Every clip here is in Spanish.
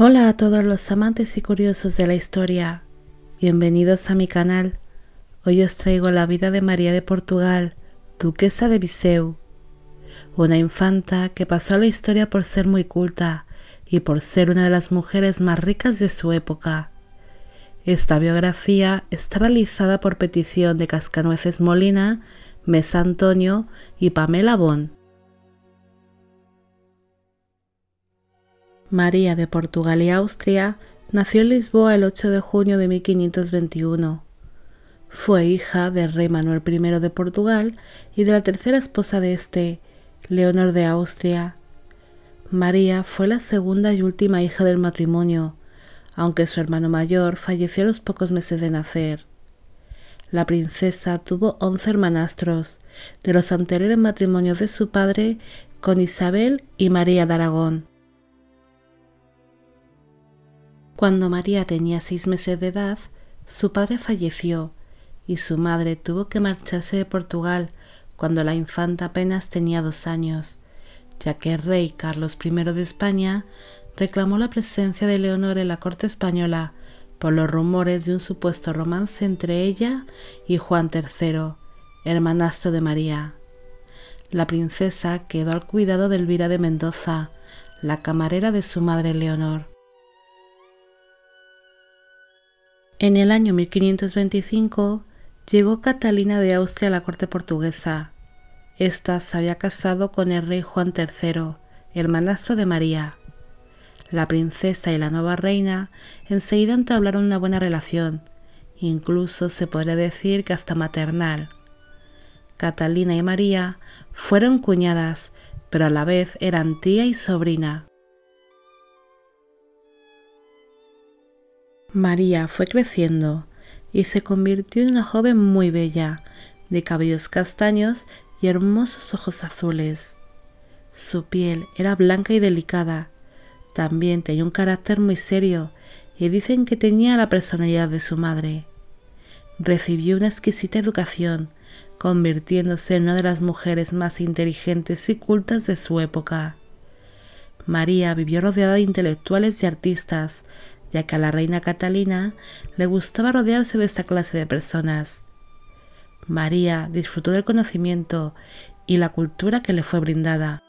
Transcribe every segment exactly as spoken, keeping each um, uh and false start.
Hola a todos los amantes y curiosos de la historia, bienvenidos a mi canal. Hoy os traigo la vida de María de Portugal, duquesa de Viseu, una infanta que pasó a la historia por ser muy culta y por ser una de las mujeres más ricas de su época. Esta biografía está realizada por petición de Cascanueces Molina, Mesa Antonio y Pamela Bon. María de Portugal y Austria nació en Lisboa el ocho de junio de mil quinientos veintiuno. Fue hija del rey Manuel primero de Portugal y de la tercera esposa de este, Leonor de Austria. María fue la segunda y última hija del matrimonio, aunque su hermano mayor falleció a los pocos meses de nacer. La princesa tuvo once hermanastros, de los anteriores matrimonios de su padre con Isabel y María de Aragón. Cuando María tenía seis meses de edad, su padre falleció y su madre tuvo que marcharse de Portugal cuando la infanta apenas tenía dos años, ya que el rey Carlos primero de España reclamó la presencia de Leonor en la corte española por los rumores de un supuesto romance entre ella y Juan tercero, hermanastro de María. La princesa quedó al cuidado de Elvira de Mendoza, la camarera de su madre Leonor. En el año mil quinientos veinticinco llegó Catalina de Austria a la corte portuguesa. Esta se había casado con el rey Juan tercero, hermanastro de María. La princesa y la nueva reina enseguida entablaron una buena relación, incluso se podría decir que hasta maternal. Catalina y María fueron cuñadas, pero a la vez eran tía y sobrina. María fue creciendo y se convirtió en una joven muy bella, de cabellos castaños y hermosos ojos azules. Su piel era blanca y delicada, también tenía un carácter muy serio y dicen que tenía la personalidad de su madre. Recibió una exquisita educación, convirtiéndose en una de las mujeres más inteligentes y cultas de su época. María vivió rodeada de intelectuales y artistas, ya que a la reina Catalina le gustaba rodearse de esta clase de personas. María disfrutó del conocimiento y la cultura que le fue brindada.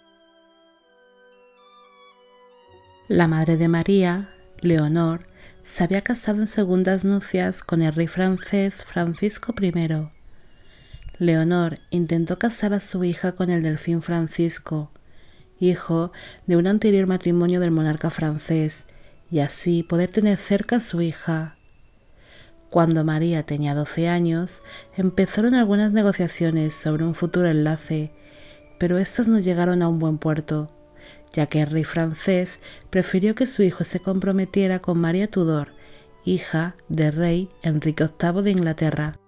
La madre de María, Leonor, se había casado en segundas nupcias con el rey francés Francisco primero. Leonor intentó casar a su hija con el delfín Francisco, hijo de un anterior matrimonio del monarca francés, y así poder tener cerca a su hija. Cuando María tenía doce años, empezaron algunas negociaciones sobre un futuro enlace, pero estas no llegaron a un buen puerto, ya que el rey francés prefirió que su hijo se comprometiera con María Tudor, hija del rey Enrique octavo de Inglaterra.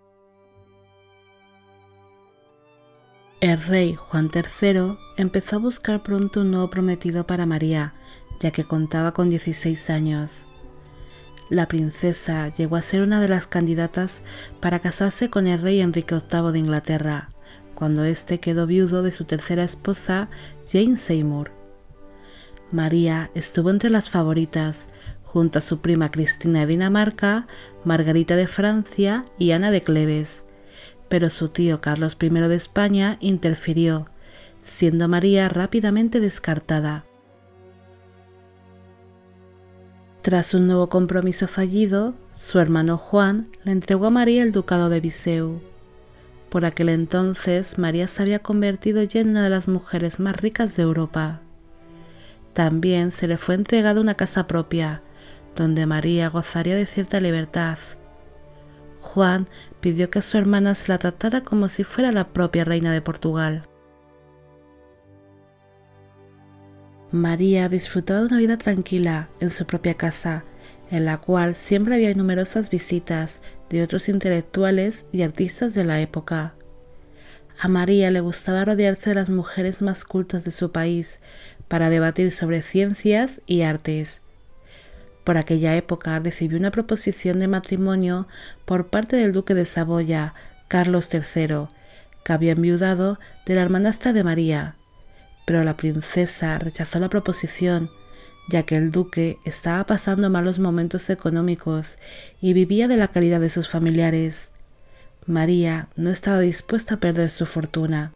El rey Juan tercero empezó a buscar pronto un nuevo prometido para María, ya que contaba con dieciséis años. La princesa llegó a ser una de las candidatas para casarse con el rey Enrique octavo de Inglaterra, cuando éste quedó viudo de su tercera esposa, Jane Seymour. María estuvo entre las favoritas, junto a su prima Cristina de Dinamarca, Margarita de Francia y Ana de Cleves, pero su tío Carlos primero de España interfirió, siendo María rápidamente descartada. Tras un nuevo compromiso fallido, su hermano Juan le entregó a María el ducado de Viseu. Por aquel entonces, María se había convertido ya en una de las mujeres más ricas de Europa. También se le fue entregada una casa propia, donde María gozaría de cierta libertad. Juan pidió que a su hermana se la tratara como si fuera la propia reina de Portugal. María disfrutaba de una vida tranquila en su propia casa, en la cual siempre había numerosas visitas de otros intelectuales y artistas de la época. A María le gustaba rodearse de las mujeres más cultas de su país para debatir sobre ciencias y artes. Por aquella época recibió una proposición de matrimonio por parte del duque de Saboya, Carlos tercero, que había enviudado de la hermanastra de María, pero la princesa rechazó la proposición, ya que el duque estaba pasando malos momentos económicos y vivía de la caridad de sus familiares. María no estaba dispuesta a perder su fortuna.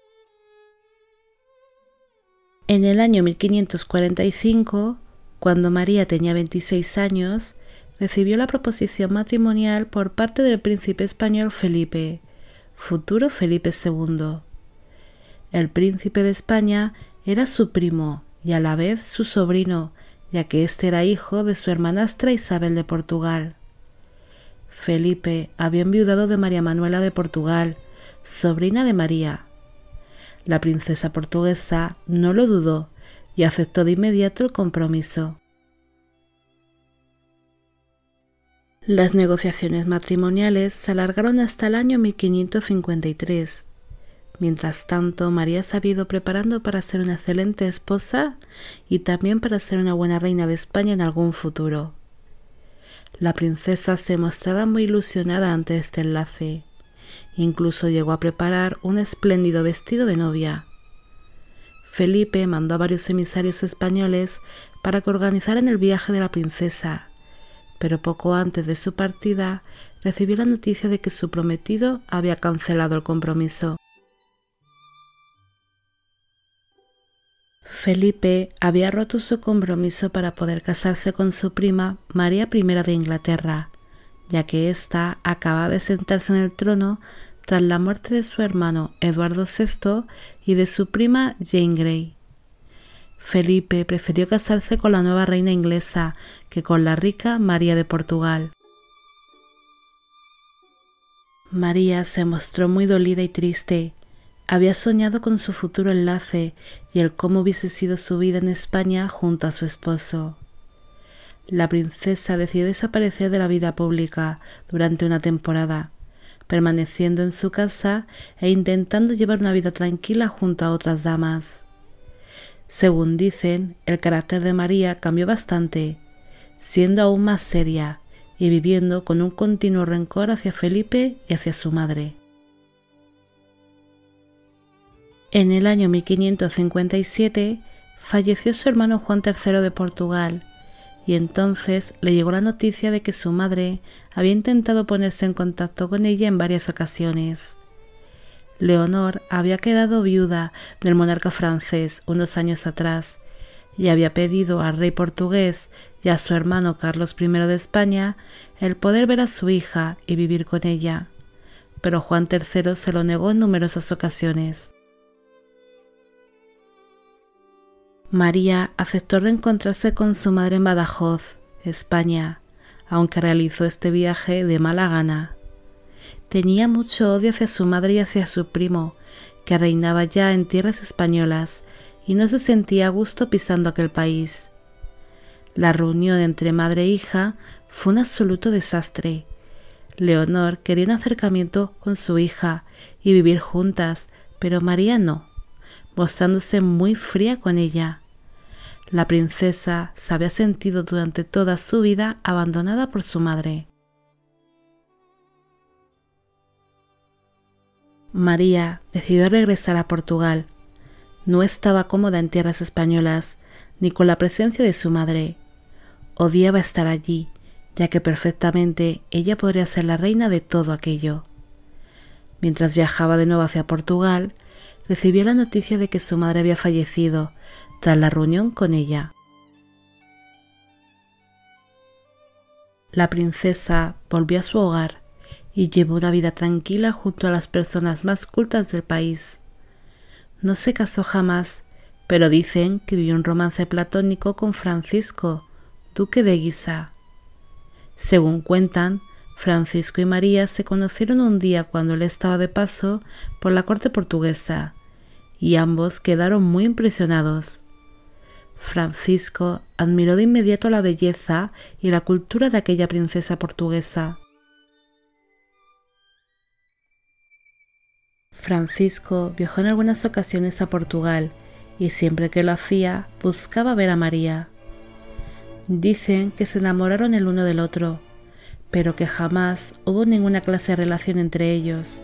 En el año mil quinientos cuarenta y cinco, cuando María tenía veintiséis años, recibió la proposición matrimonial por parte del príncipe español Felipe, futuro Felipe segundo. El príncipe de España era su primo y a la vez su sobrino, ya que éste era hijo de su hermanastra Isabel de Portugal. Felipe había enviudado de María Manuela de Portugal, sobrina de María. La princesa portuguesa no lo dudó y aceptó de inmediato el compromiso. Las negociaciones matrimoniales se alargaron hasta el año mil quinientos cincuenta y tres. Mientras tanto, María se había ido preparando para ser una excelente esposa y también para ser una buena reina de España en algún futuro. La princesa se mostraba muy ilusionada ante este enlace. Incluso llegó a preparar un espléndido vestido de novia. Felipe mandó a varios emisarios españoles para que organizaran el viaje de la princesa, pero poco antes de su partida recibió la noticia de que su prometido había cancelado el compromiso. Felipe había roto su compromiso para poder casarse con su prima María primera de Inglaterra, ya que ésta acababa de sentarse en el trono tras la muerte de su hermano Eduardo sexto y de su prima Jane Grey. Felipe prefirió casarse con la nueva reina inglesa que con la rica María de Portugal. María se mostró muy dolida y triste. Había soñado con su futuro enlace y el cómo hubiese sido su vida en España junto a su esposo. La princesa decidió desaparecer de la vida pública durante una temporada, permaneciendo en su casa e intentando llevar una vida tranquila junto a otras damas. Según dicen, el carácter de María cambió bastante, siendo aún más seria y viviendo con un continuo rencor hacia Felipe y hacia su madre. En el año mil quinientos cincuenta y siete falleció su hermano Juan tercero de Portugal, y entonces le llegó la noticia de que su madre había intentado ponerse en contacto con ella en varias ocasiones. Leonor había quedado viuda del monarca francés unos años atrás y había pedido al rey portugués y a su hermano Carlos primero de España el poder ver a su hija y vivir con ella, pero Juan tercero se lo negó en numerosas ocasiones. María aceptó reencontrarse con su madre en Badajoz, España, aunque realizó este viaje de mala gana. Tenía mucho odio hacia su madre y hacia su primo, que reinaba ya en tierras españolas, y no se sentía a gusto pisando aquel país. La reunión entre madre e hija fue un absoluto desastre. Leonor quería un acercamiento con su hija y vivir juntas, pero María no, mostrándose muy fría con ella. La princesa se había sentido durante toda su vida abandonada por su madre. María decidió regresar a Portugal. No estaba cómoda en tierras españolas, ni con la presencia de su madre. Odiaba estar allí, ya que perfectamente ella podría ser la reina de todo aquello. Mientras viajaba de nuevo hacia Portugal, recibió la noticia de que su madre había fallecido tras la reunión con ella. La princesa volvió a su hogar y llevó una vida tranquila junto a las personas más cultas del país. No se casó jamás, pero dicen que vivió un romance platónico con Francisco, duque de Guisa. Según cuentan, Francisco y María se conocieron un día cuando él estaba de paso por la corte portuguesa, y ambos quedaron muy impresionados. Francisco admiró de inmediato la belleza y la cultura de aquella princesa portuguesa. Francisco viajó en algunas ocasiones a Portugal y siempre que lo hacía buscaba ver a María. Dicen que se enamoraron el uno del otro, pero que jamás hubo ninguna clase de relación entre ellos.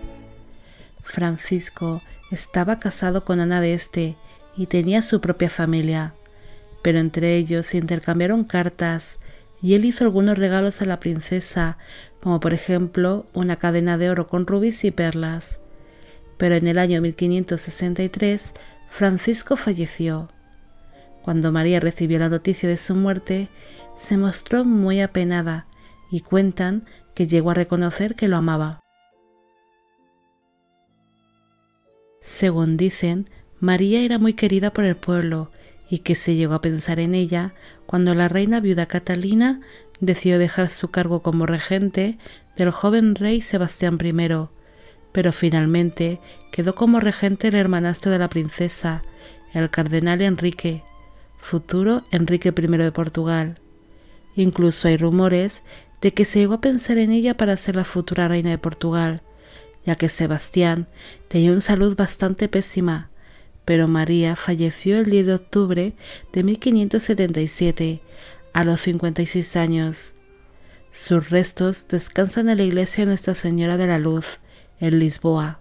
Francisco estaba casado con Ana de este y tenía su propia familia, pero entre ellos se intercambiaron cartas y él hizo algunos regalos a la princesa, como por ejemplo una cadena de oro con rubíes y perlas. Pero en el año mil quinientos sesenta y tres, Francisco falleció. Cuando María recibió la noticia de su muerte, se mostró muy apenada y cuentan que llegó a reconocer que lo amaba. Según dicen, María era muy querida por el pueblo y que se llegó a pensar en ella cuando la reina viuda Catalina decidió dejar su cargo como regente del joven rey Sebastián primero, pero finalmente quedó como regente el hermanastro de la princesa, el cardenal Enrique, futuro Enrique primero de Portugal. Incluso hay rumores de que se llegó a pensar en ella para ser la futura reina de Portugal, ya que Sebastián tenía una salud bastante pésima, pero María falleció el diez de octubre de mil quinientos setenta y siete, a los cincuenta y seis años. Sus restos descansan en la iglesia de Nuestra Señora de la Luz, en Lisboa.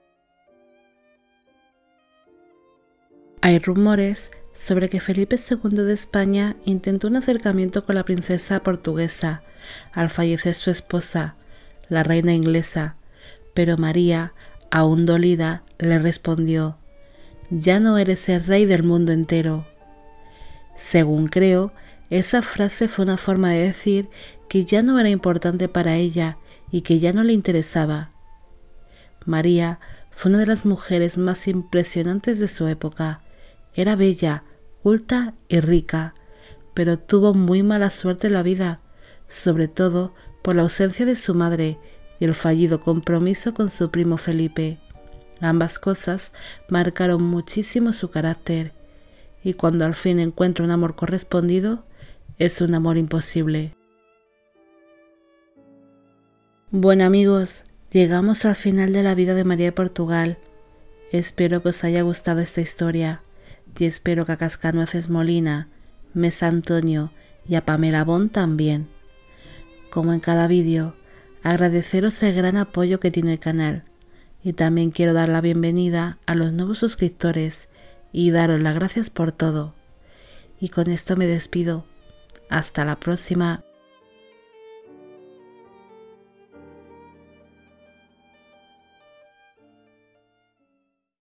Hay rumores sobre que Felipe segundo de España intentó un acercamiento con la princesa portuguesa al fallecer su esposa, la reina inglesa, pero María, aún dolida, le respondió: «Ya no eres el rey del mundo entero». Según creo, esa frase fue una forma de decir que ya no era importante para ella y que ya no le interesaba. María fue una de las mujeres más impresionantes de su época. Era bella, culta y rica, pero tuvo muy mala suerte en la vida, sobre todo por la ausencia de su madre y el fallido compromiso con su primo Felipe. Ambas cosas marcaron muchísimo su carácter, y cuando al fin encuentra un amor correspondido, es un amor imposible. Bueno amigos, llegamos al final de la vida de María de Portugal. Espero que os haya gustado esta historia y espero que a Cascanueces Molina, Mesa Antonio y a Pamela Bon también. Como en cada vídeo, agradeceros el gran apoyo que tiene el canal y también quiero dar la bienvenida a los nuevos suscriptores y daros las gracias por todo. Y con esto me despido. Hasta la próxima.